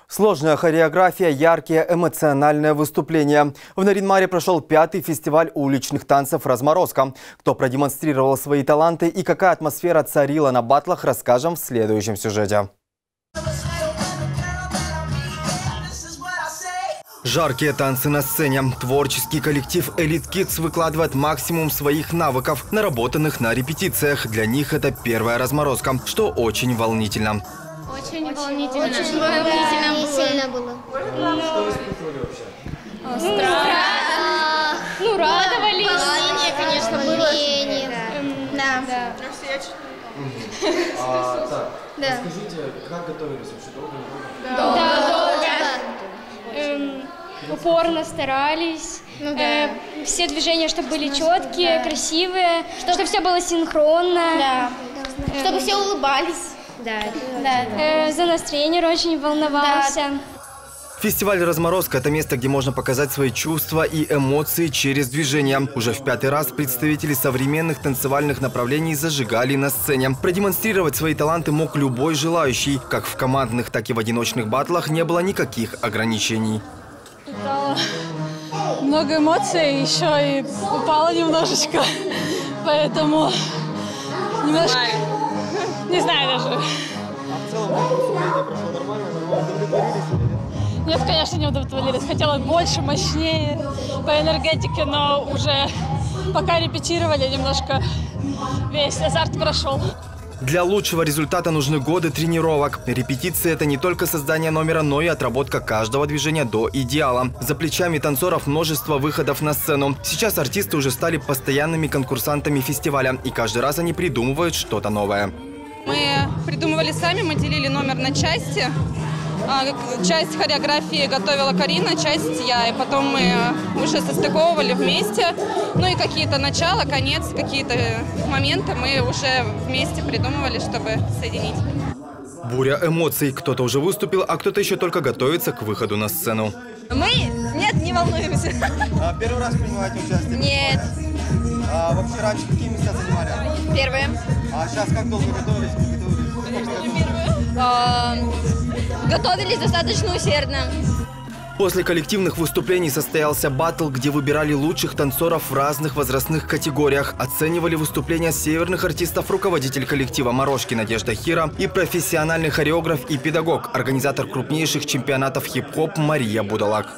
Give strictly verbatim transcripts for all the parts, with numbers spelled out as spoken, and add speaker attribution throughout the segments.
Speaker 1: Сложная хореография, яркие эмоциональные выступления. В Нарьян-Маре прошел пятый фестиваль уличных танцев «Разморозка». Кто продемонстрировал свои таланты и какая атмосфера царила на баттлах, расскажем в следующем сюжете. Жаркие танцы на сцене. Творческий коллектив Elite Kids выкладывает максимум своих навыков, наработанных на репетициях. Для них это первая разморозка, что очень волнительно.
Speaker 2: Очень, очень волнительно. Очень волнительно было.
Speaker 3: Что вы испытывали вообще?
Speaker 2: Страх.
Speaker 4: Ну, радовались.
Speaker 2: Волнение, конечно, было. Да.
Speaker 4: Да.
Speaker 3: А, так,
Speaker 2: Да.
Speaker 3: расскажите, как готовились вообще? Долго, не долго?
Speaker 4: Да,
Speaker 2: Да.
Speaker 4: долго. Эм, упорно старались.
Speaker 2: Ну да.
Speaker 4: Э, все движения, чтобы были четкие, красивые, чтобы все было синхронно.
Speaker 2: Да. Чтобы все улыбались.
Speaker 4: Да.
Speaker 2: Да.
Speaker 4: Э, за нас тренер очень волновался.
Speaker 1: Фестиваль «Разморозка» – это место, где можно показать свои чувства и эмоции через движение. Уже в пятый раз представители современных танцевальных направлений зажигали на сцене. Продемонстрировать свои таланты мог любой желающий. Как в командных, так и в одиночных баттлах не было никаких ограничений.
Speaker 5: Много эмоций, еще и упала немножечко, поэтому немножко, не знаю даже.
Speaker 3: А в целом, как выступление прошло нормально? Удовлетворились или нет?
Speaker 5: Нет, конечно, не удовлетворились. Хотелось больше, мощнее по энергетике, но уже пока репетировали, немножко весь азарт прошел.
Speaker 1: Для лучшего результата нужны годы тренировок. Репетиции – это не только создание номера, но и отработка каждого движения до идеала. За плечами танцоров множество выходов на сцену. Сейчас артисты уже стали постоянными конкурсантами фестиваля, и каждый раз они придумывают что-то новое.
Speaker 6: Мы придумывали сами, мы делили номер на части. Часть хореографии готовила Карина, часть я. И потом мы уже состыковывали вместе. Ну и какие-то начала, конец, какие-то моменты мы уже вместе придумывали, чтобы соединить.
Speaker 1: Буря эмоций. Кто-то уже выступил, а кто-то еще только готовится к выходу на сцену.
Speaker 6: Мы? Нет, не волнуемся.
Speaker 3: А первый раз принимаете участие?
Speaker 6: Нет.
Speaker 3: А вообще раньше какие места занимали?
Speaker 6: Первые.
Speaker 3: А сейчас как долго готовились?
Speaker 6: Готовились достаточно усердно.
Speaker 1: После коллективных выступлений состоялся баттл, где выбирали лучших танцоров в разных возрастных категориях. Оценивали выступления северных артистов руководитель коллектива «Морошки» Надежда Хира и профессиональный хореограф и педагог, организатор крупнейших чемпионатов хип-хоп Мария Будалак.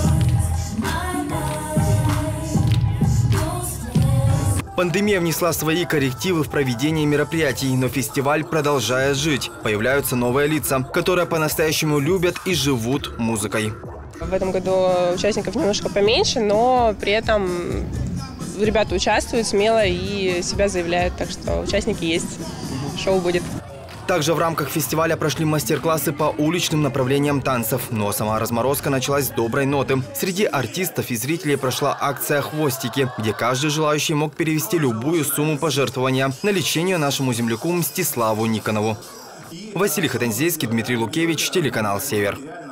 Speaker 1: Пандемия внесла свои коррективы в проведение мероприятий, но фестиваль продолжает жить. Появляются новые лица, которые по-настоящему любят и живут музыкой.
Speaker 7: В этом году участников немножко поменьше, но при этом ребята участвуют смело и себя заявляют, так что участники есть, шоу будет.
Speaker 1: Также в рамках фестиваля прошли мастер-классы по уличным направлениям танцев. Но сама разморозка началась с доброй ноты. Среди артистов и зрителей прошла акция «Хвостики», где каждый желающий мог перевести любую сумму пожертвования на лечение нашему земляку Мстиславу Никонову. Василий Хатанзейский, Дмитрий Лукевич, телеканал «Север».